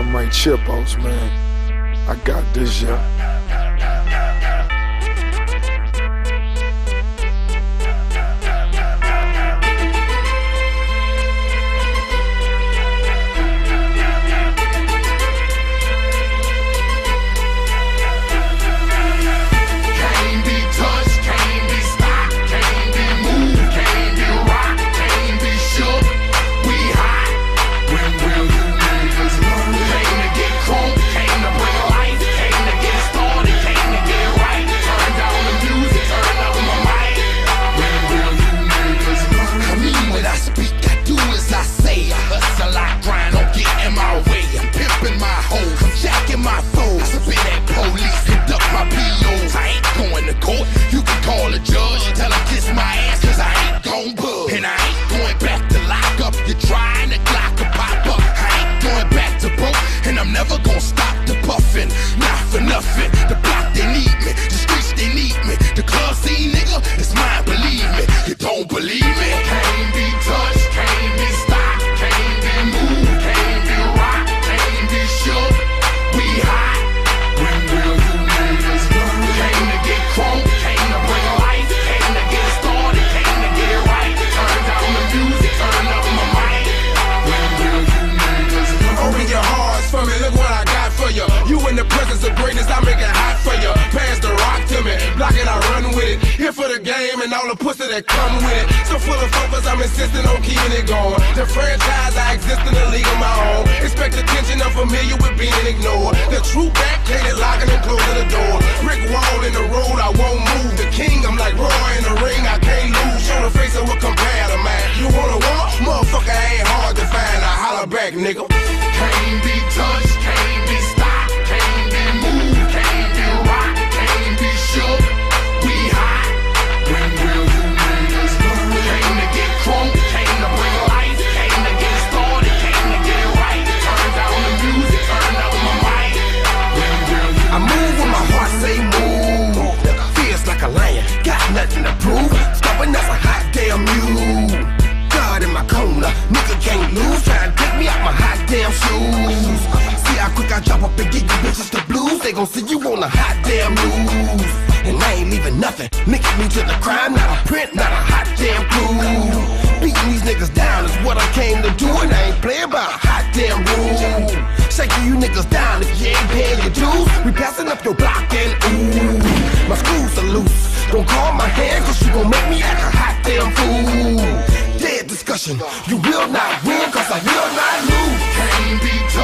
I'm Mike Chipos, man. I got this, yeah. The block, they need me. The streets, they need me. The club scene, nigga, it's mine, believe me. You don't believe me? Can't be touched, can't be stopped, can't be moved, can't be rocked, can't be shook. We hot. When will you niggas learn? Came to get crunk, came to bring life, came to get started, came to get right. Turn down the music, turn up my mic. When will you niggas learn? Open your hearts for me, look what I got for you. You in the presence of greatness, I make it hot for you. Pass the rock to me, block it, I run with it. Here for the game and all the pussy that come with it. So full of focus, I'm insisting on keeping it going. The franchise, I exist in a league of my own. Expect attention, I'm familiar with being ignored. The true backplated, locking and closing the door. Brick wall in the road, I won't move. The king, I'm like Roy in the ring, I can't lose. Show the face of what compare to man. You wanna walk? Motherfucker ain't hard to find. I holler back, nigga. Can't be touched, can't be stopped, can't be moved, can't be rocked, can't be shook. We hot. When will you niggas learn? Came to get crunk, came to bring life, came to get started, came to get right. Turn down the music, turn up my mic. When will you I move when my heart say move. Feels like a lion, got nothing to prove. Stubborn as a hot damn mule. God in my corner, nigga can't lose. Try to take me out my hot damn shoes. See how quick I drop up and get you bitches the blues. They gon' see you on the hot damn news. And I ain't leaving nothing. Linking me to the crime, not a print, not a hot damn clue. Beating these niggas down is what I came to do. And I ain't playing by a hot damn rule. Shaking you niggas down if you ain't paying your dues. We passing up your block and ooh. My screws are loose. Don't call my hand cause you gon' make me act a hot damn fool. Dead discussion, you will not win cause I will not lose. Can't be